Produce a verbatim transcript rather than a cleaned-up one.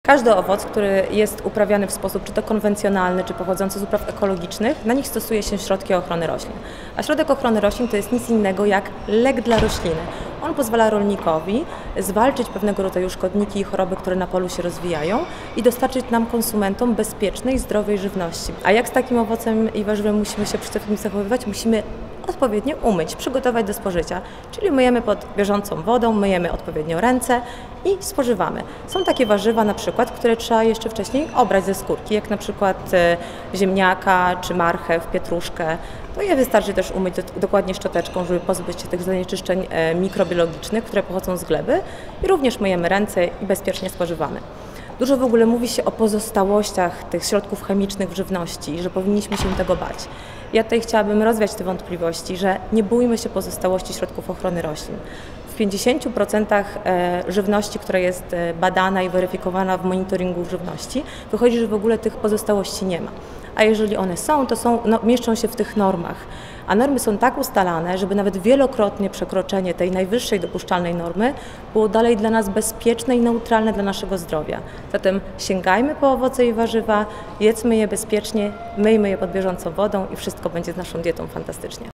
Każdy owoc, który jest uprawiany w sposób czy to konwencjonalny, czy pochodzący z upraw ekologicznych, na nich stosuje się środki ochrony roślin. A środek ochrony roślin to jest nic innego jak lek dla rośliny. On pozwala rolnikowi zwalczyć pewnego rodzaju szkodniki i choroby, które na polu się rozwijają i dostarczyć nam, konsumentom, bezpiecznej, zdrowej żywności. A jak z takim owocem i warzywem musimy się przy tym zachowywać? Musimy odpowiednio umyć, przygotować do spożycia, czyli myjemy pod bieżącą wodą, myjemy odpowiednio ręce i spożywamy. Są takie warzywa na przykład, które trzeba jeszcze wcześniej obrać ze skórki, jak na przykład ziemniaka czy marchew, pietruszkę. To je wystarczy też umyć dokładnie szczoteczką, żeby pozbyć się tych zanieczyszczeń mikrobiologicznych, które pochodzą z gleby i również myjemy ręce i bezpiecznie spożywamy. Dużo w ogóle mówi się o pozostałościach tych środków chemicznych w żywności, że powinniśmy się tego bać. Ja tutaj chciałabym rozwiać te wątpliwości, że nie bójmy się pozostałości środków ochrony roślin. W pięćdziesięciu procentach żywności, która jest badana i weryfikowana w monitoringu żywności, wychodzi, że w ogóle tych pozostałości nie ma. A jeżeli one są, to są, no, mieszczą się w tych normach. A normy są tak ustalane, żeby nawet wielokrotnie przekroczenie tej najwyższej dopuszczalnej normy było dalej dla nas bezpieczne i neutralne dla naszego zdrowia. Zatem sięgajmy po owoce i warzywa, jedzmy je bezpiecznie, myjmy je pod bieżącą wodą i wszystko będzie z naszą dietą fantastycznie.